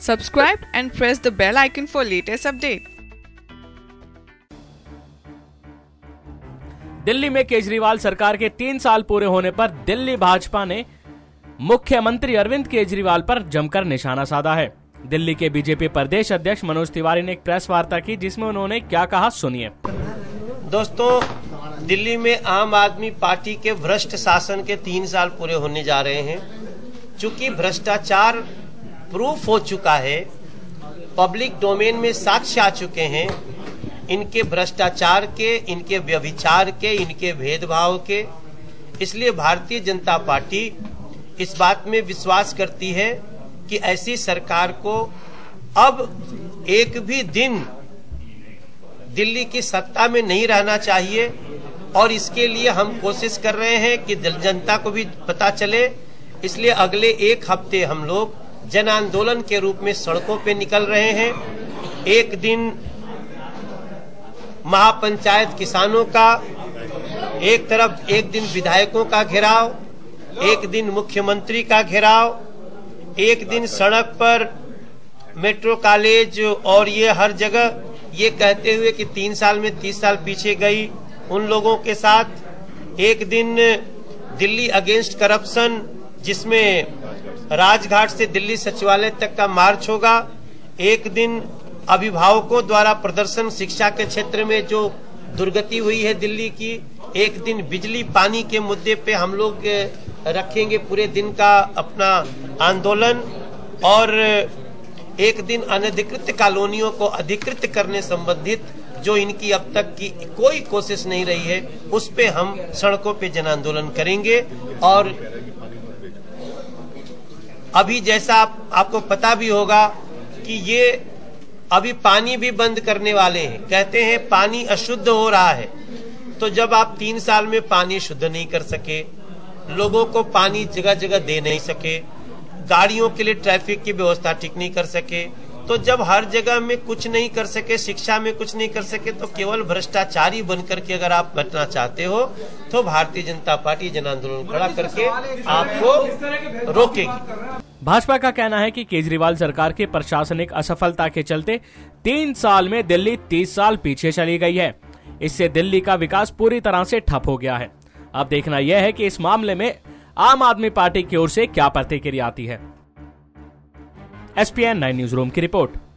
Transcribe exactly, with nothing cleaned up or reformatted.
Subscribe and press the bell icon for latest update. Delhi में केजरीवाल सरकार के तीन साल पूरे होने पर दिल्ली भाजपा ने मुख्यमंत्री अरविंद केजरीवाल पर जमकर निशाना साधा है। दिल्ली के बीजेपी प्रदेश अध्यक्ष मनोज तिवारी ने एक प्रेस वार्ता की, जिसमें उन्होंने क्या कहा सुनिए। दोस्तों, दिल्ली में आम आदमी पार्टी के भ्रष्ट शासन के तीन साल पूरे होने जा रहे हैं। चूंकि भ्रष्टाचार प्रूफ हो चुका है, पब्लिक डोमेन में साक्ष्य आ चुके हैं इनके भ्रष्टाचार के, इनके व्यभिचार के, इनके भेदभाव के, इसलिए भारतीय जनता पार्टी इस बात में विश्वास करती है कि ऐसी सरकार को अब एक भी दिन दिल्ली की सत्ता में नहीं रहना चाहिए और इसके लिए हम कोशिश कर रहे हैं कि जनता को भी पता चले। इसलिए अगले एक हफ्ते हम लोग जन आंदोलन के रूप में सड़कों पे निकल रहे हैं। एक दिन महापंचायत किसानों का, एक तरफ एक दिन विधायकों का घेराव, एक दिन मुख्यमंत्री का घेराव, एक दिन सड़क पर मेट्रो कॉलेज और ये हर जगह ये कहते हुए कि तीन साल में तीस साल पीछे गई उन लोगों के साथ। एक दिन दिल्ली अगेंस्ट करप्शन, जिसमें राजघाट से दिल्ली सचिवालय तक का मार्च होगा। एक दिन अभिभावकों द्वारा प्रदर्शन, शिक्षा के क्षेत्र में जो दुर्गति हुई है दिल्ली की। एक दिन बिजली पानी के मुद्दे पे हम लोग रखेंगे पूरे दिन का अपना आंदोलन। और एक दिन अनधिकृत कॉलोनियों को अधिकृत करने संबंधित जो इनकी अब तक की कोई कोशिश नहीं रही है, उस पे हम सड़कों पे जन आंदोलन करेंगे। और अभी जैसा आप, आपको पता भी होगा कि ये अभी पानी भी बंद करने वाले हैं। कहते हैं पानी अशुद्ध हो रहा है। तो जब आप तीन साल में पानी शुद्ध नहीं कर सके, लोगों को पानी जगह जगह दे नहीं सके, गाड़ियों के लिए ट्रैफिक की व्यवस्था ठीक नहीं कर सके, तो जब हर जगह में कुछ नहीं कर सके, शिक्षा में कुछ नहीं कर सके, तो केवल भ्रष्टाचारी बनकर के अगर आप बचना चाहते हो तो भारतीय जनता पार्टी जन आंदोलन खड़ा करके आपको रोकेगी। भाजपा का कहना है कि केजरीवाल सरकार की प्रशासनिक असफलता के चलते तीन साल में दिल्ली तीस साल पीछे चली गई है। इससे दिल्ली का विकास पूरी तरह से ठप हो गया है। अब देखना यह है कि इस मामले में आम आदमी पार्टी की ओर से क्या प्रतिक्रिया आती है। S P N nine newsroom की रिपोर्ट।